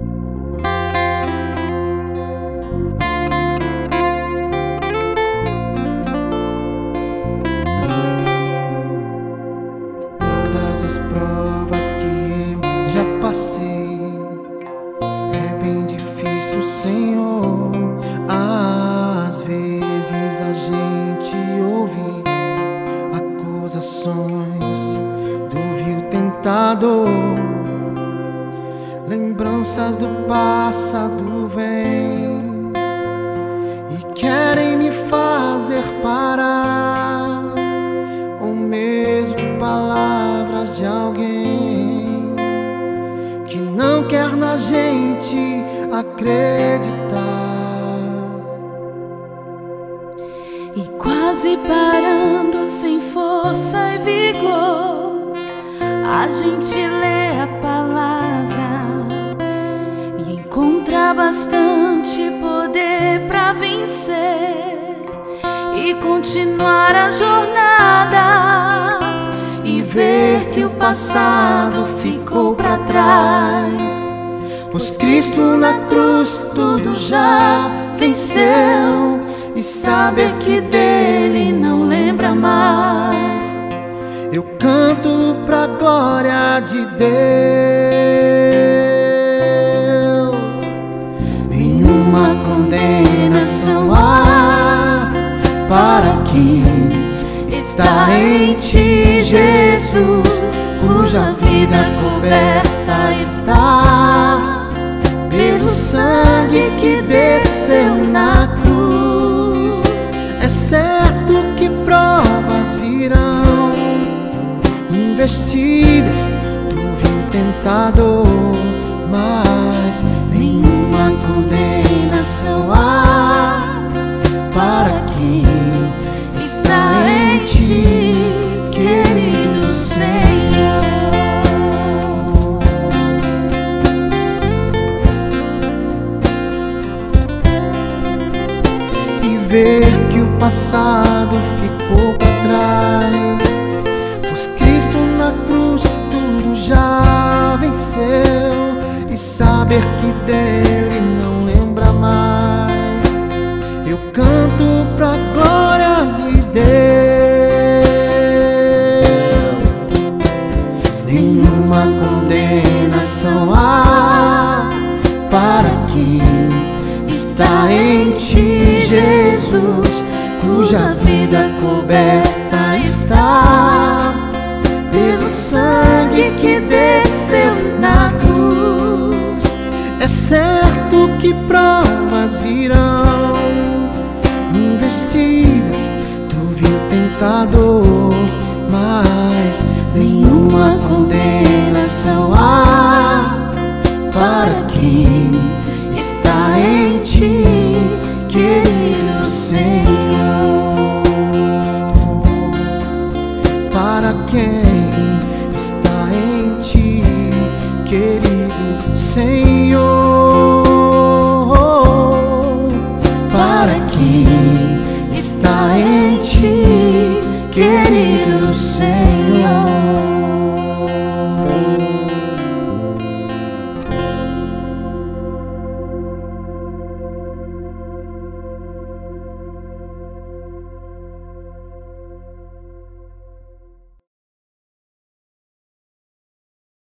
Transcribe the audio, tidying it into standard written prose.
Todas as provas que eu já passei, é bem difícil, Senhor. Às vezes a gente ouve acusações do vil tentador. Lembranças do passado vêm e querem me fazer parar, ou mesmo palavras de alguém que não quer na gente acreditar. E quase parando sem força e vigor, a gente lê a palavra e encontra bastante poder pra vencer e continuar a jornada, e ver que o passado ficou pra trás, pois Cristo na cruz tudo já venceu, e saber que dele não lembra mais. Eu canto pra glória de Deus. Nenhuma condenação há para quem está em ti, Jesus, cuja vida coberta está pelo sangue que desceu na cruz. É certo que provas virão, investidas do vil tentador, mas nenhuma condenação há para quem está em ti, querido Senhor. E ver que o passado ficou para trás, pois Cristo na cruz tudo já venceu, e saber que dele não lembra mais. Eu canto pra glória de Deus. Nenhuma condenação há para quem está em ti, Jesus, cuja vida coberta está pelo sangue que desceu na cruz. É certo que provas virão, investidas do vil tentador, mas nenhuma condenação há para quem está em ti, querido Senhor. Para quem está em ti, querido Senhor. Para quem está em ti, querido Senhor.